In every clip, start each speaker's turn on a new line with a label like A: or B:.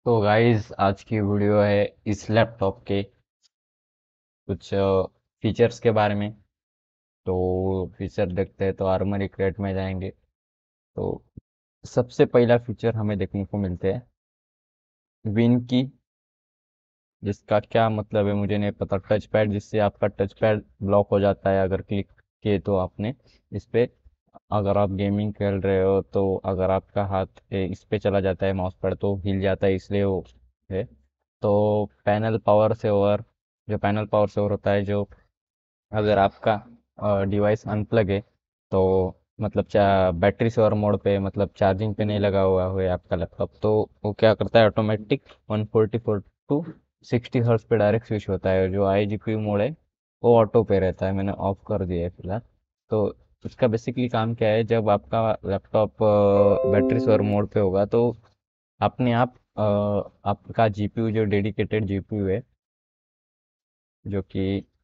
A: तो गाइस आज की वीडियो है इस लैपटॉप के कुछ फीचर्स के बारे में। तो फीचर देखते हैं तो आर्मरी क्रेट में जाएंगे। तो सबसे पहला फीचर हमें देखने को मिलते हैं विन की, जिसका क्या मतलब है मुझे नहीं पता। टच पैड, जिससे आपका टच पैड ब्लॉक हो जाता है अगर क्लिक किए तो आपने इस पे। अगर आप गेमिंग खेल रहे हो तो अगर आपका हाथ इस पे चला जाता है माउस पैड तो हिल जाता है, इसलिए वो है। तो पैनल पावर सेवर, जो पैनल पावर सेवर होता है, जो अगर आपका डिवाइस अनप्लग है तो मतलब बैटरी सेवर मोड पे, मतलब चार्जिंग पे नहीं लगा हुआ है आपका लैपटॉप, तो वो क्या करता है ऑटोमेटिक 144 टू 60 हर्ट्ज पे डायरेक्ट स्विच होता है। जो I G P U mode है वो ऑटो पे रहता है, मैंने ऑफ कर दिया है फिलहाल। तो इसका बेसिकली काम क्या है, जब आपका लैपटॉप बैटरी सेवर मोड पे होगा तो अपने आप आपका जीपीयू, जो डेडिकेटेड जीपीयू है, जो कि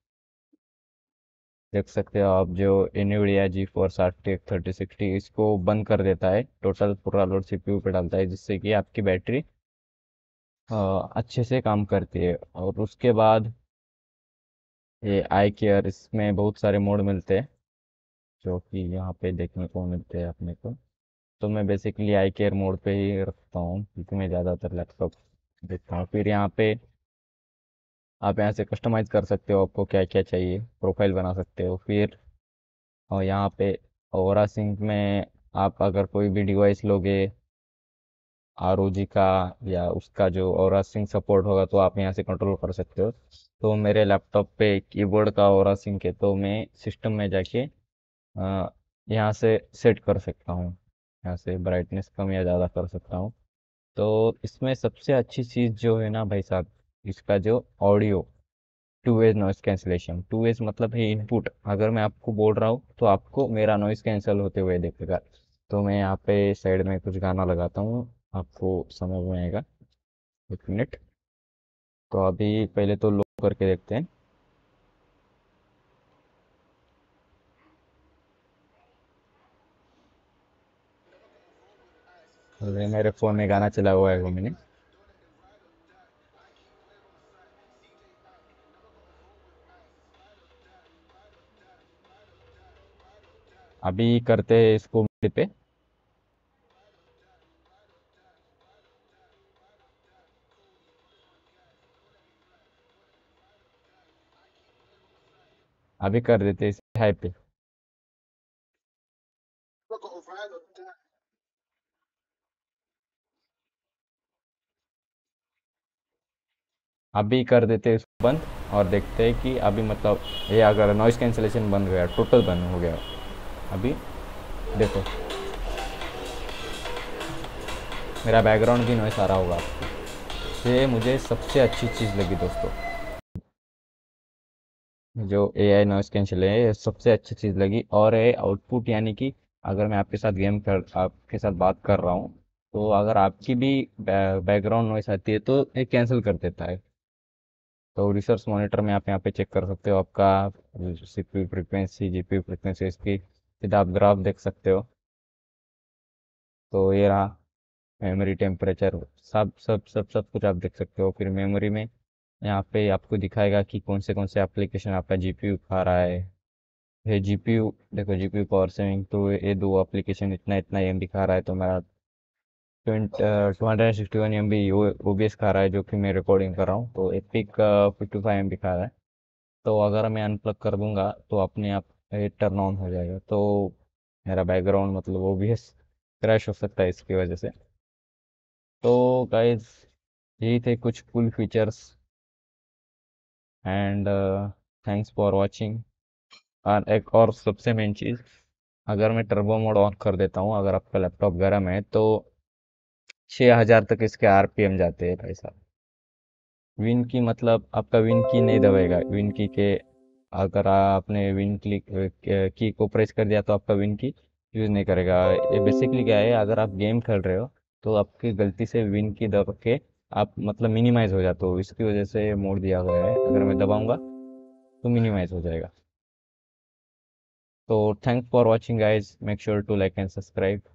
A: देख सकते हो आप, जो NVIDIA GeForce RTX 3060, इसको बंद कर देता है, टोटल पूरा लोड सीपीयू पे डालता है, जिससे कि आपकी बैटरी अच्छे से काम करती है। और उसके बाद ये आई केयर, इसमें बहुत सारे मोड मिलते हैं जो कि यहाँ पे देखने को मिलते हैं अपने को। तो मैं बेसिकली आई केयर मोड पे ही रखता हूँ क्योंकि मैं ज़्यादातर लैपटॉप देखता हूँ। फिर यहाँ पे आप यहाँ से कस्टमाइज कर सकते हो, आपको क्या क्या चाहिए, प्रोफाइल बना सकते हो। फिर और यहाँ पे ओरा सिंक में आप अगर कोई भी डिवाइस लोगे ROG का, या उसका जो ओरा सिंक सपोर्ट होगा तो आप यहाँ से कंट्रोल कर सकते हो। तो मेरे लैपटॉप पे कीबोर्ड का ओरा सिंक है तो मैं सिस्टम में जाके यहाँ से सेट कर सकता हूँ, यहाँ से ब्राइटनेस कम या ज़्यादा कर सकता हूँ। तो इसमें सबसे अच्छी चीज़ जो है ना भाई साहब, इसका जो audio, two way noise cancellation. Two way मतलब है इनपुट, अगर मैं आपको बोल रहा हूँ तो आपको मेरा नॉइस कैंसिल होते हुए दिखेगा। तो मैं यहाँ पे साइड में कुछ गाना लगाता हूँ, आपको समझ में आएगा। एक मिनट। तो अभी पहले तो लो करके देखते हैं। अरे मेरे फ़ोन में गाना चला हुआ है वो मैंने। अभी करते हैं इसको मिड पे। अभी कर देते हैं इसे हाई पे। अभी कर देते हैं इसको बंद, और देखते हैं कि अभी मतलब ये अगर नॉइस कैंसिलेशन बंद गया, टोटल बंद हो गया। अभी देखो, मेरा बैकग्राउंड भी नॉइस आ रहा होगा आपको। ये मुझे सबसे अच्छी चीज़ लगी दोस्तों, जो AI नॉइस कैंसिल है, ये सबसे अच्छी चीज़ लगी। और ये आउटपुट, यानी कि अगर मैं आपके साथ आपके साथ बात कर रहा हूँ, तो अगर आपकी भी बैकग्राउंड नॉइस आती है तो ये कैंसिल कर देता है। तो रिसोर्स मॉनिटर में आप यहाँ पे चेक कर सकते हो आपका CPU फ्रिक्वेंसी, GPU फ्रिक्वेंसी, इसकी सीधा आप ग्राफ देख सकते हो। तो ये रहा मेमोरी टेम्परेचर, सब सब सब सब कुछ आप देख सकते हो। फिर मेमोरी में यहाँ पे आपको दिखाएगा कि कौन से एप्लीकेशन आपका GPU खा रहा है। ये GPU देखो, GPU पावर सेविंग, तो ये दो एप्लीकेशन इतना इतना एम बी खा रहा है, तो मेरा 261 MB OBS खा रहा है, जो कि मैं रिकॉर्डिंग कर रहा हूँ। तो एपिक 55 MB खा रहा है। तो अगर मैं अनप्लग कर दूंगा तो अपने आप ये टर्न ऑन हो जाएगा। तो मेरा बैकग्राउंड मतलब OBS क्रैश हो सकता है इसकी वजह से। तो गाइज, यही थे कुछ cool features. And thanks for watching. और एक और सबसे मेन चीज़, अगर मैं टर्बो मोड ऑन कर देता हूँ, अगर आपका लैपटॉप गर्म है तो 6000 तक इसके RPM जाते हैं भाई साहब। विन की मतलब आपका विन की नहीं दबेगा, विन की के अगर आपने विन क्लिक की को प्रेस कर दिया तो आपका विन की यूज़ नहीं करेगा। ये बेसिकली क्या है, अगर आप गेम खेल रहे हो तो आपकी गलती से विन की दबा के आप मतलब मिनिमाइज हो जाते हो, इसकी वजह से मोड दिया गया है। अगर मैं दबाऊंगा तो मिनिमाइज हो जाएगा। तो thanks for watching guys, make sure to like and subscribe.